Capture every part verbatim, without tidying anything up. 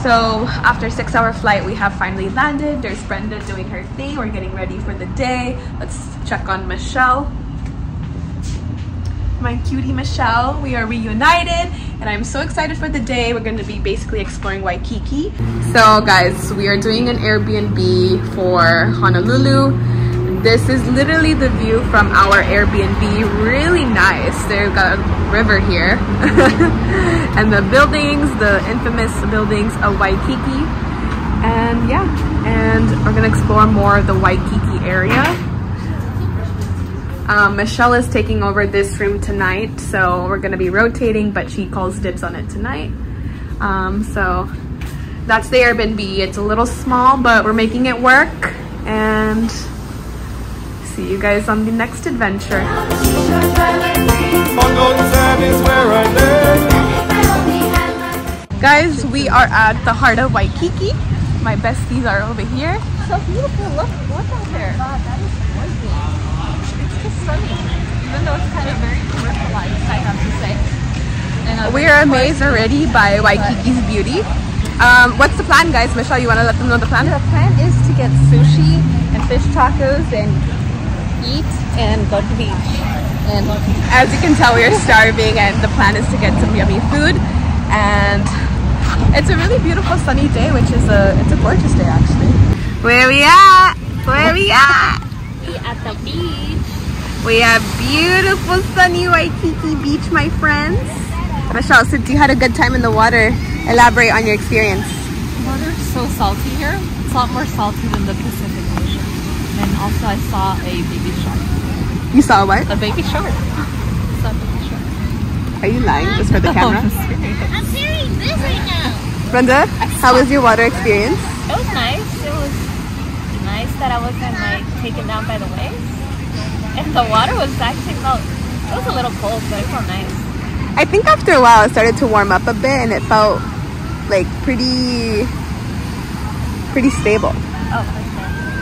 So after a six hour flight, we have finally landed. There's Brenda doing her thing. We're getting ready for the day. Let's check on Michelle. My cutie Michelle. We are reunited and I'm so excited for the day. We're going to be basically exploring Waikiki. So guys, we are doing an Airbnb for Honolulu. This is literally the view from our Airbnb. Really nice. They've got a river here. And the buildings, the infamous buildings of Waikiki. And yeah, and we're gonna explore more of the Waikiki area. Um, Michelle is taking over this room tonight, so we're gonna be rotating, but she calls dibs on it tonight. Um, so that's the Airbnb. It's a little small, but we're making it work. And see you guys on the next adventure. Guys, we are at the heart of Waikiki. My besties are over here. So beautiful. Look, look out there. God, that is gorgeous. It's just stunning. Even though it's kind of very commercialized, I have to say. And we are amazed already by Waikiki's beauty. Um, what's the plan, guys? Michelle, you want to let them know the plan? The plan is to get sushi and fish tacos and eat and go to the beach. And as you can tell, we are starving and the plan is to get some yummy food. And it's a really beautiful sunny day, which is a it's a gorgeous day actually. Where we at? Where we at? We at the beach. We have beautiful sunny Waikiki beach, my friends. Michelle, so you had a good time in the water. Elaborate on your experience. The water is so salty here. It's a lot more salty than the Pacific Ocean. And also I saw a baby shark. You saw what? A baby shark. I saw a baby shark. Are you lying just for the camera? I'm serious this right now. Brenda, how was your water experience? It was nice. It was nice that I wasn't like taken down by the waves. And the water was actually felt, it was a little cold, but it felt nice. I think after a while it started to warm up a bit and it felt like pretty, pretty stable. Oh, for sure.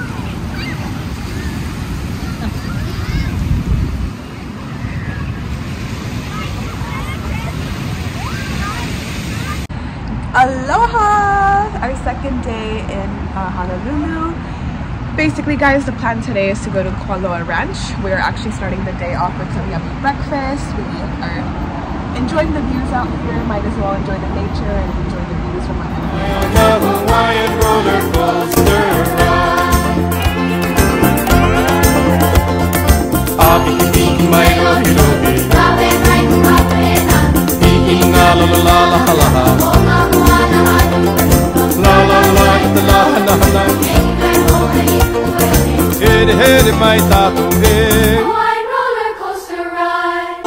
Aloha! Our second day in uh, Honolulu. Basically, guys, the plan today is to go to Kualoa Ranch. We're actually starting the day off with some yummy breakfast. We are enjoying the views out here. Might as well enjoy the nature and enjoy the views from our The Hawaiian roller coaster ride. Abiki mai rohi rohi. Speaking la la la la la la. La la la la la la. Hede hede mai tato he. Hawaiian roller coaster ride.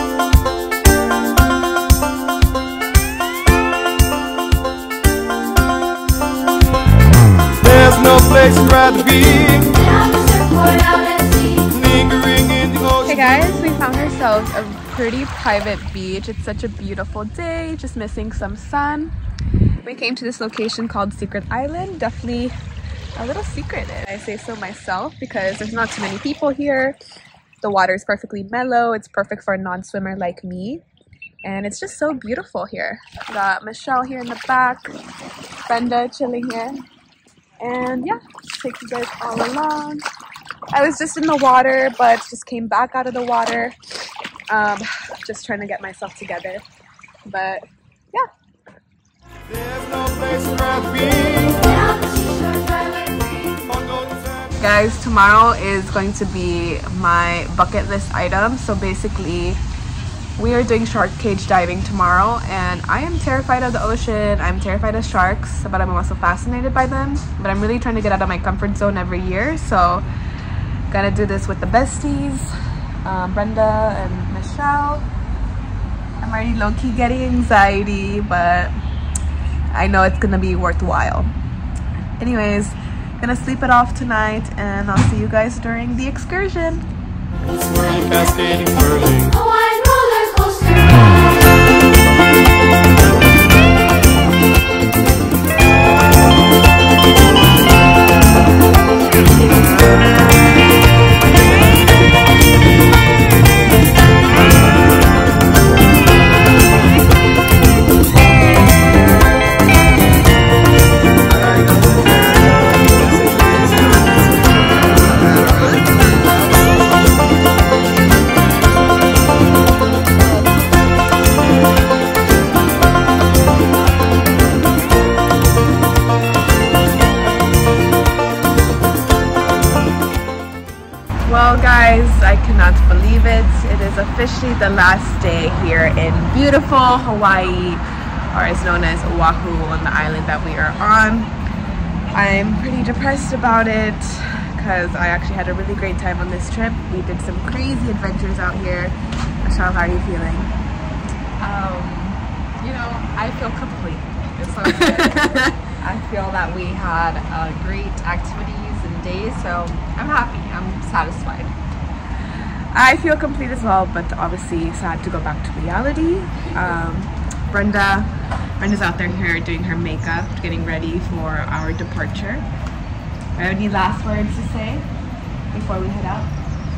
There's no place I'd rather be. Down the surfboard out at sea. Lingering in the ocean. Hey guys, we found ourselves a pretty private beach. It's such a beautiful day, just missing some sun. We came to this location called Secret Island. Definitely a little secretive. I say so myself because there's not too many people here. The water is perfectly mellow. It's perfect for a non-swimmer like me. And it's just so beautiful here. Got Michelle here in the back, Brenda chilling here. And yeah, just take you guys all along. I was just in the water, but just came back out of the water. Um, just trying to get myself together. But yeah. There's no place I'd rather be. Guys, tomorrow is going to be my bucket list item. So basically, we are doing shark cage diving tomorrow, and I am terrified of the ocean. I'm terrified of sharks, but I'm also fascinated by them. But I'm really trying to get out of my comfort zone every year, so gonna do this with the besties, um, Brenda and Michelle. I'm already low-key getting anxiety, but I know it's gonna be worthwhile. Anyways, gonna sleep it off tonight, and I'll see you guys during the excursion. Swirling, cascading, whirling. Hawaiian roller coaster ride. guys, I cannot believe it. It is officially the last day here in beautiful Hawaii, or is known as Oahu, on the island that we are on. I'm pretty depressed about it because I actually had a really great time on this trip. We did some crazy adventures out here. Michelle, how are you feeling? Um, you know, I feel complete. It's so good. I feel that we had uh, great activities and days, so I'm happy. I'm satisfied. I feel complete as well, but obviously sad to go back to reality. Um, Brenda, Brenda's out there here doing her makeup, getting ready for our departure. Any last words to say before we head out?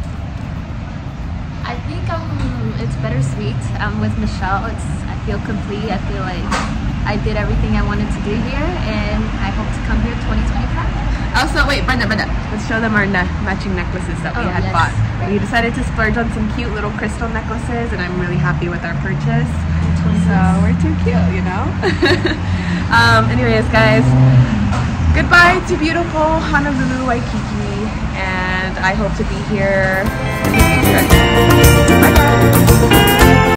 I think um, it's bittersweet. Um, with Michelle, it's I feel complete. I feel like I did everything I wanted to do here, and I hope to come here twenty twenty-five. Also, wait, Brenda, Brenda, let's show them our ne matching necklaces that we Oh, had yes. bought. We decided to splurge on some cute little crystal necklaces, and I'm really happy with our purchase. So we're too cute, you know? um, anyways, guys, goodbye to beautiful Honolulu, Waikiki, and I hope to be here in the future. Bye-bye.